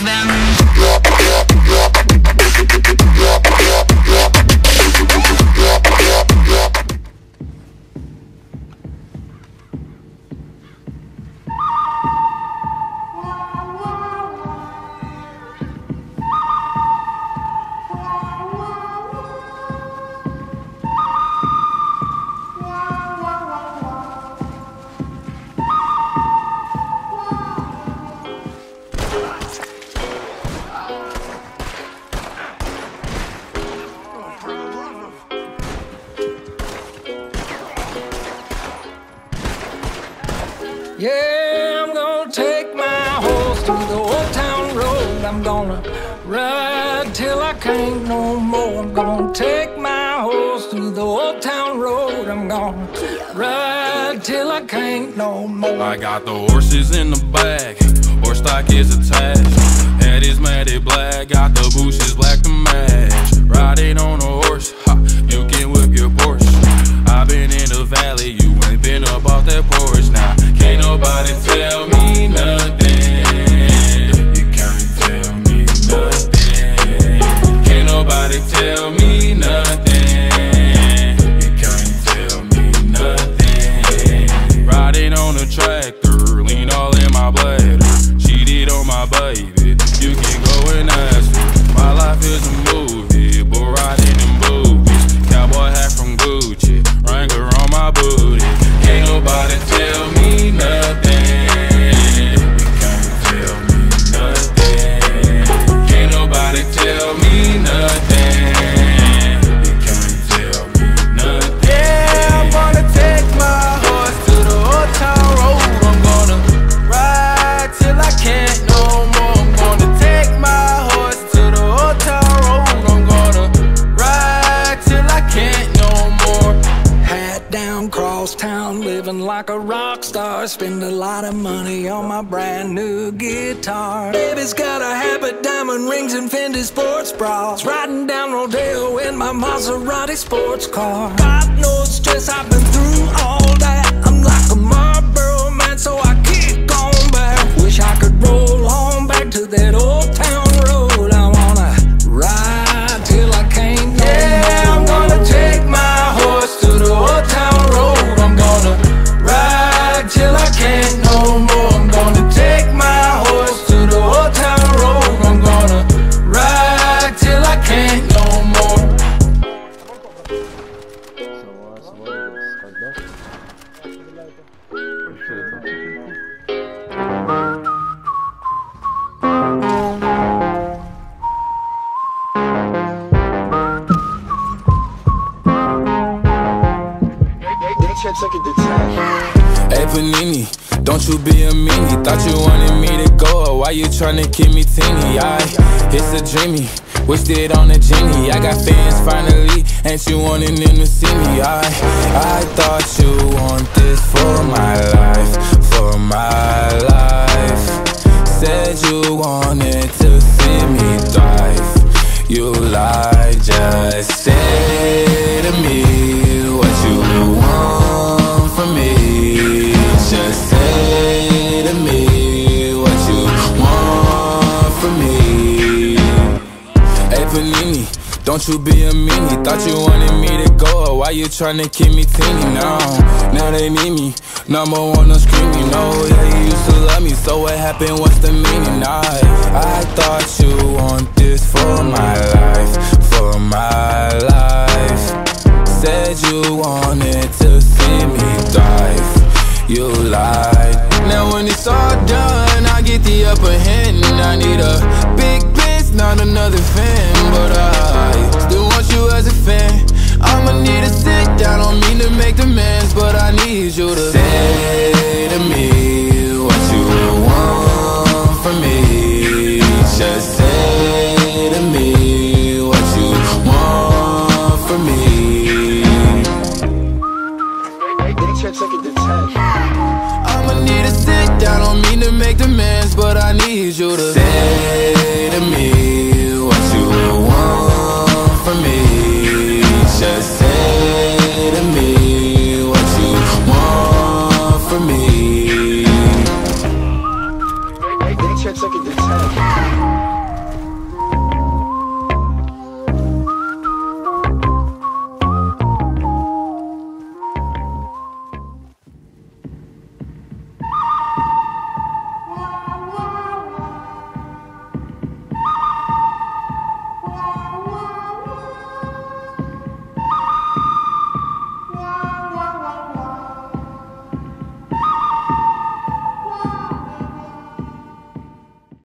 them. Yeah, I'm gonna take my horse to the old town road. I'm gonna ride till I can't no more. I'm gonna take my horse to the old town road. I'm gonna ride till I can't no more. I got the horses in the back, horse stock is attached. Head is matted black, got the bushes black to match. Riding on a horse, ha, you can whip your Porsche. I've been in the valley, you ain't been up off that porch. Now, can't nobody tell me nothing. You can't tell me nothing. Can't nobody tell me nothing. You can't tell me nothing. Riding on a tractor, lean all in my bladder. Cheated on my baby, you can go and ask her. My life is a movie, but riding in boobies. Cowboy hat from Gucci, Wrangler on my booty. Can't nobody tell me nothing. You can't tell me nothing. Can't nobody tell me nothing. You can't tell me nothing. Yeah, I'm gonna take my horse to the old town road. I'm gonna ride till I can't no more. I'm gonna take my horse to the old town road. I'm gonna ride till I can't no more. Hat down, cross town, living like a rock star. Spend a lot of money on my brand new guitar. Baby's got a habit, diamond rings and Fendi sports bras. Riding down Rodeo in my Maserati sports car. Got no stress, I've been through all that. I'm like a Marlboro man, so I kick on back. Wish I could roll on back to that old town road. I wanna ride till I can't no more. Yeah, I'm gonna take my horse to the old town road. I'm gonna ride till I can't no more. I'm gonna take my horse to the old town road. I'm gonna ride till I can't no more. Hey Panini, don't you be a meanie. Thought you wanted me to go, why you tryna keep me teeny? It's a dreamy, wished it on a genie. I got fans finally, ain't you wanting them to see me? I thought you want this for my life, for my life. Said you wanted to see me thrive. You lied, just say to me what you want from me. Just say to me what you want from me. Hey Panini, don't you be a meanie. Thought you wanted me to go, why you tryna keep me teeny now they need me, number one on screaming. No, yeah, you used to love me, so what happened, what's the meaning? I thought you want this for my life, for my life. Said you wanted to see me thrive. You lied. Now when it's all done, I get the upper hand. I need a big bitch, not another fan. But I still want you as a fan. I'ma need to sit down, don't mean to make demands, but I need you to say to me what you want from me. Just say to me what you want from me. I'ma need to sit down, don't mean to make demands, but I need you to say to me what you want from me. Just say to me what you want from me.